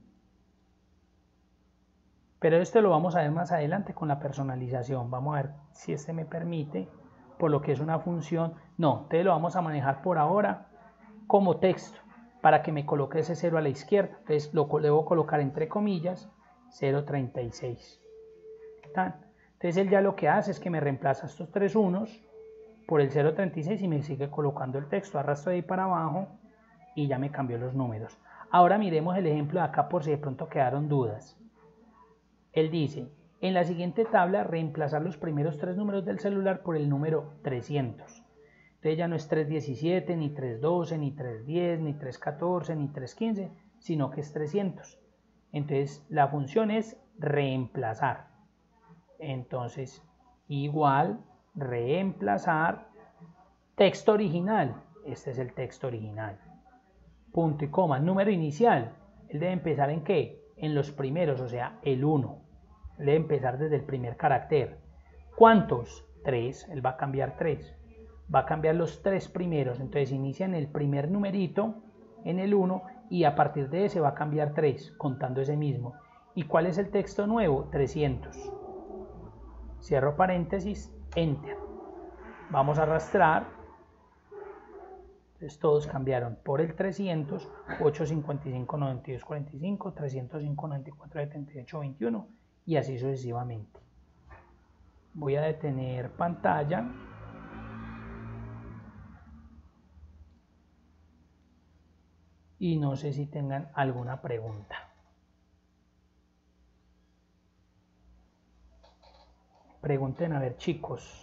Pero esto lo vamos a ver más adelante con la personalización. Vamos a ver si este me permite, por lo que es una función. No, entonces lo vamos a manejar por ahora como texto, para que me coloque ese 0 a la izquierda. Entonces lo debo colocar entre comillas, 0.36. Entonces él ya lo que hace es que me reemplaza estos 3 unos por el 0.36 y me sigue colocando el texto. Arrastro de ahí para abajo y ya me cambió los números. Ahora miremos el ejemplo de acá por si de pronto quedaron dudas. Él dice, en la siguiente tabla reemplazar los primeros 3 números del celular por el número 300. Entonces ya no es 317, ni 312, ni 310, ni 314, ni 315, sino que es 300. Entonces la función es reemplazar. Entonces igual reemplazar texto original. Este es el texto original. Punto y coma. Número inicial. Él debe empezar ¿en qué? En los primeros, o sea, el 1. Debe empezar desde el primer carácter. ¿Cuántos? 3. Él va a cambiar 3. Va a cambiar los 3 primeros. Entonces inicia en el primer numerito, en el 1, y a partir de ese va a cambiar 3, contando ese mismo. ¿Y cuál es el texto nuevo? 300. Cierro paréntesis, enter. Vamos a arrastrar. Entonces todos cambiaron por el 300, 855, 92, 45, 305, 94, 78, 21 y así sucesivamente. Voy a detener pantalla. Y no sé si tengan alguna pregunta. Pregunten a ver, chicos.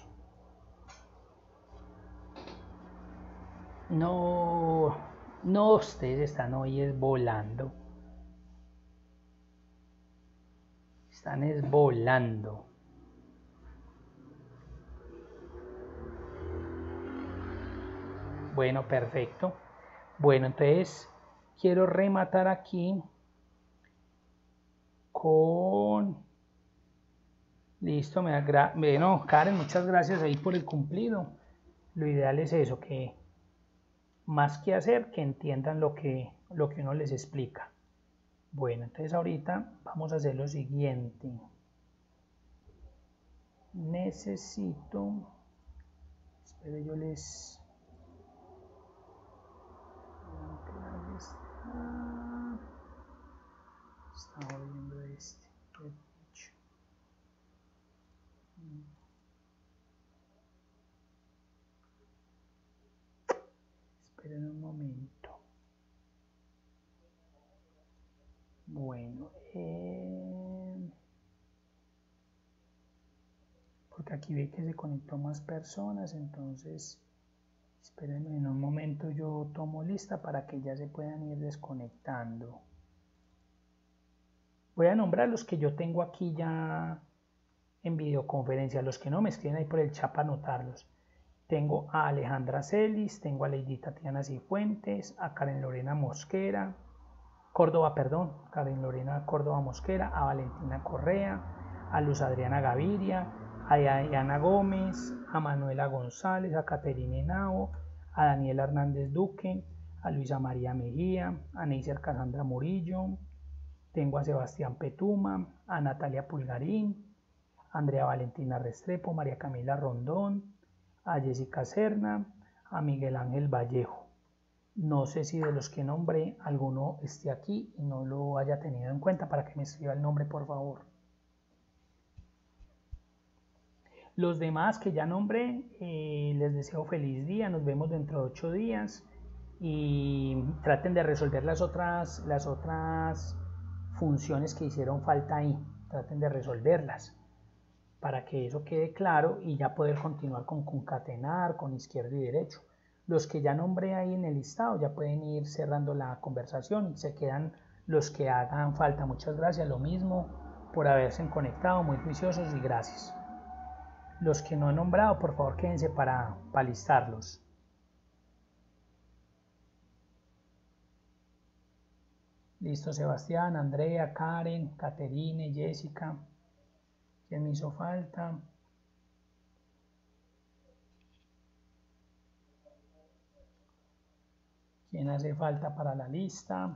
No, ustedes están hoy volando. Están es volando. Bueno, perfecto. Bueno, entonces quiero rematar aquí con... Listo, bueno, Karen, muchas gracias ahí por el cumplido. Lo ideal es eso, que más que hacer, que entiendan lo que uno les explica. Bueno, entonces ahorita vamos a hacer lo siguiente. Necesito... Espero yo les... Estaba viendo este. Esperen un momento. Bueno, porque aquí ve que se conectó más personas, entonces espérenme en un momento, yo tomo lista para que ya se puedan ir desconectando. Voy a nombrar los que yo tengo aquí ya en videoconferencia, los que no me escriben ahí por el chat para anotarlos. Tengo a Alejandra Celis, tengo a Lady Tatiana Cifuentes, a Karen Lorena Mosquera, Karen Lorena Córdoba Mosquera, a Valentina Correa, a Luz Adriana Gaviria, a Diana Gómez, a Manuela González, a Caterina Henao, a Daniela Hernández Duque, a Luisa María Mejía, a Neisser Casandra Murillo, tengo a Sebastián Petuma, a Natalia Pulgarín, a Andrea Valentina Restrepo, María Camila Rondón, a Jessica Serna, a Miguel Ángel Vallejo. No sé si de los que nombré alguno esté aquí y no lo haya tenido en cuenta, para que me escriba el nombre, por favor. Los demás que ya nombré, les deseo feliz día, nos vemos dentro de 8 días y traten de resolver las otras funciones que hicieron falta ahí, traten de resolverlas para que eso quede claro y ya poder continuar con concatenar, con izquierdo y derecho. Los que ya nombré ahí en el listado ya pueden ir cerrando la conversación y se quedan los que hagan falta. Muchas gracias, lo mismo por haberse conectado, muy juiciosos y gracias. Los que no he nombrado, por favor quédense para listarlos. Listo, Sebastián, Andrea, Karen, Caterine, Jessica. ¿Quién me hizo falta? ¿Quién hace falta para la lista?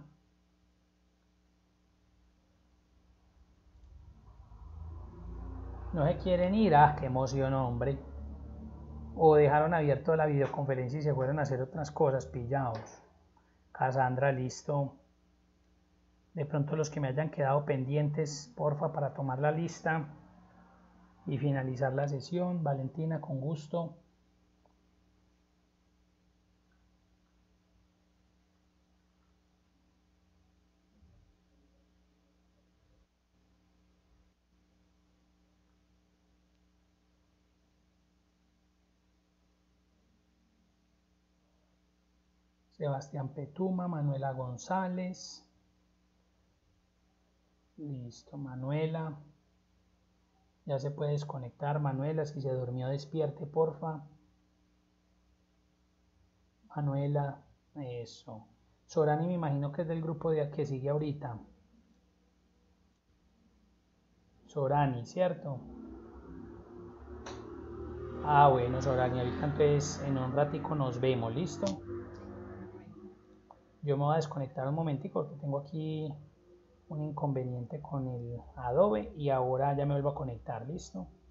¿No se quieren ir? ¡Ah, qué emoción, hombre! O dejaron abierto la videoconferencia y se fueron a hacer otras cosas, pillados. Cassandra, listo. De pronto los que me hayan quedado pendientes, porfa, para tomar la lista y finalizar la sesión. Valentina, con gusto. Sebastián Petuma, Manuela González. Listo, Manuela. Ya se puede desconectar, Manuela, si se durmió despierte, porfa. Manuela, eso. Sorani me imagino que es del grupo de que sigue ahorita. Sorani, ¿cierto? Ah, bueno, Sorani, ahorita entonces en un ratico nos vemos, ¿listo? Yo me voy a desconectar un momentico porque tengo aquí un inconveniente con el Adobe y ahora ya me vuelvo a conectar, ¿listo?